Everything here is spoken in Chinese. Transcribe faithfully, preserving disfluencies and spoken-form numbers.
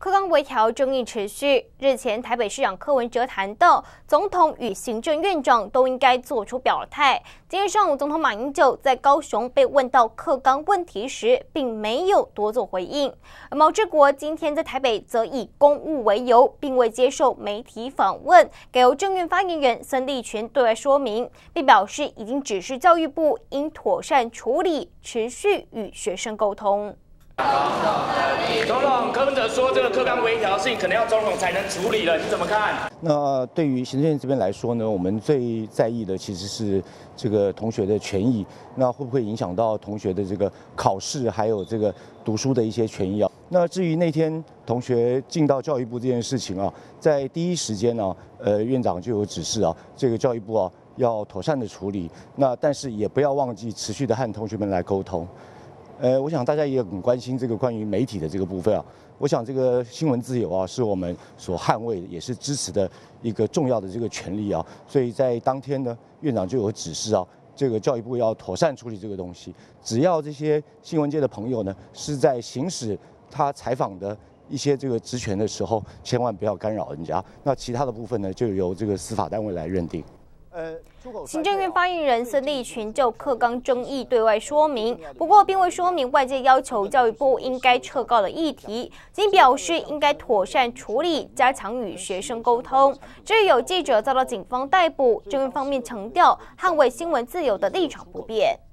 课纲微调争议持续。日前，台北市长柯文哲谈到，总统与行政院长都应该做出表态。今天上午，总统马英九在高雄被问到课纲问题时，并没有多做回应。而毛治国今天在台北则以公务为由，并未接受媒体访问，改由政院发言人孙立群对外说明，并表示已经指示教育部应妥善处理，持续与学生沟通。 总统柯文哲说，这个课纲微调事情可能要总统才能处理了，你怎么看？ 那对于行政院这边来说呢，我们最在意的其实是这个同学的权益，那会不会影响到同学的这个考试，还有这个读书的一些权益啊？那至于那天同学进到教育部这件事情啊，在第一时间呢、啊，呃，院长就有指示啊，这个教育部啊要妥善的处理，那但是也不要忘记持续的和同学们来沟通。 呃，我想大家也很关心这个关于媒体的这个部分啊。我想这个新闻自由啊，是我们所捍卫的，也是支持的一个重要的这个权利啊。所以在当天呢，院长就有指示啊，这个教育部要妥善处理这个东西。只要这些新闻界的朋友呢，是在行使他采访的一些这个职权的时候，千万不要干扰人家。那其他的部分呢，就由这个司法单位来认定。 呃，行政院发言人孙立群就课纲争议对外说明，不过并未说明外界要求教育部应该撤告的议题，仅表示应该妥善处理，加强与学生沟通。至于有记者遭到警方逮捕，政院方面强调捍卫新闻自由的立场不变。